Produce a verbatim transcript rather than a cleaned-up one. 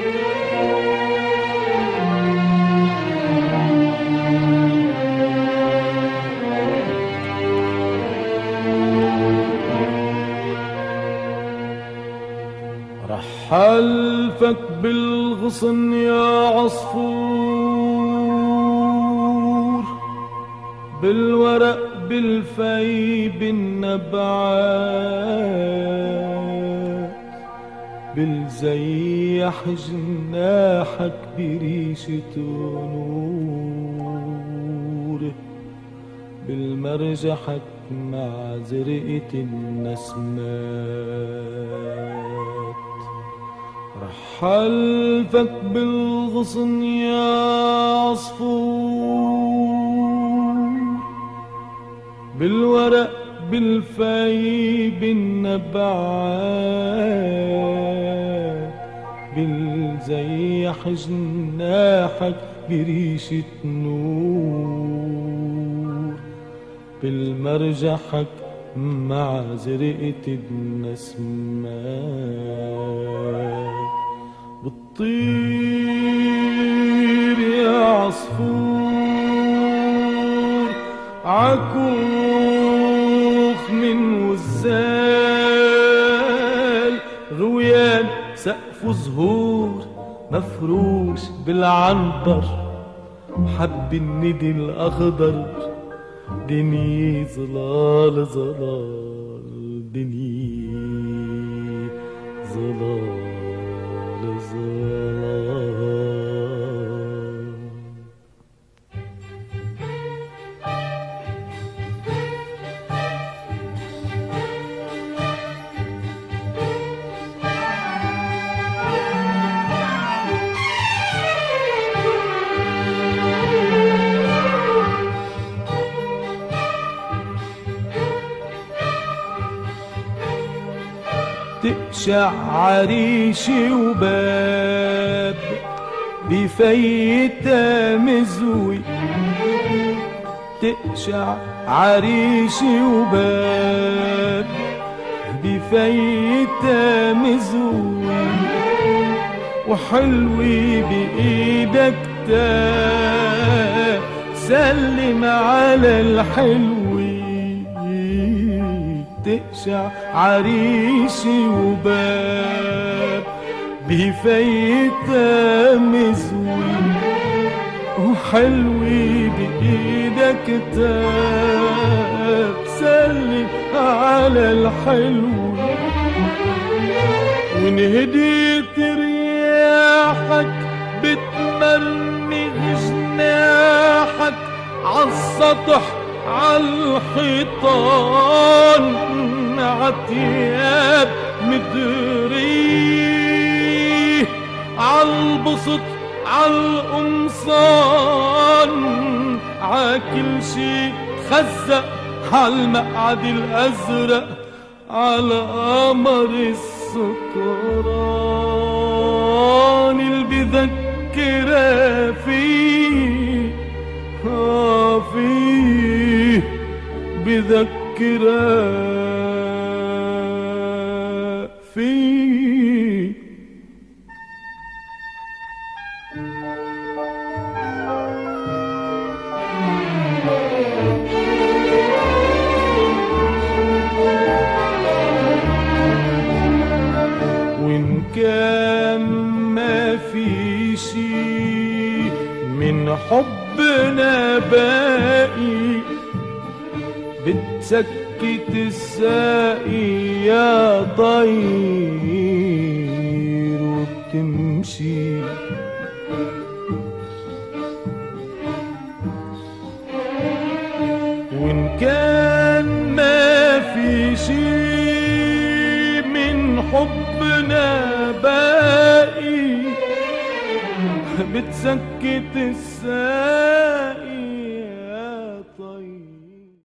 حلفك بالغصن يا عصفور، بالورق بالفي بالنبعات، بالزيح جناحك بريشة نور، بالمرجحك مع زرقة النسمات. حلفك بالغصن يا عصفور، بالورق بالفي بالنبعات، بالزيح جناحك بريشة نور، بالمرجحك مع زرقة النسمات. بتطير يا عصفور عكوخ من وزال، غويان سقف زهور مفروش بالعنبر، حب الندي الأخضر، دنيا ظلال ظلال، دنيا ظلال ظلال. تقشع عريشي وباب بفيتها مزوي، تقشع عريشي وباب بفيتها مزوي، وحلوي بإيدك تاب سلم على الحلوي. تقشع عريشي وباب بفيتها مزوي، وحلوي بإيدك تاب سلم على الحلوي. وانهديت رياحك بتمرمغ جناحك عالسطح عالحيطان، عتياب مدري عالبسط عالقمصان، عاكل شي تخزق عالمقعد الأزرق، على قمر السكران اللي بذكرها فيه آه فيه بذكرها فيه. وإن كان ما في شي من حبنا باقي، بتسكت الساقي يا طير وبتمشي. وإن كان ما في شي من حبنا باقي، بتسكت الساقي